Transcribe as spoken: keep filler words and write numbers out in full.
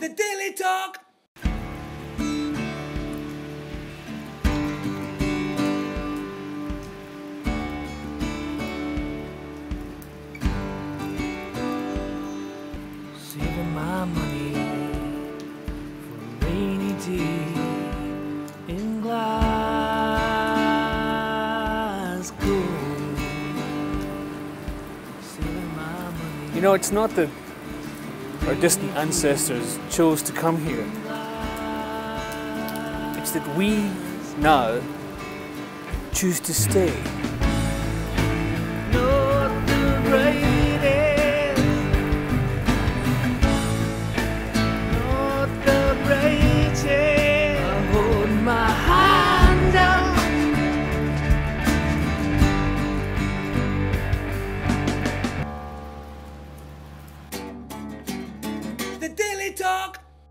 the Daily Talk. Saving my money for a rainy day in Glasgow. Saving my money. You know, it's not that our distant ancestors chose to come here. It's that we now choose to stay.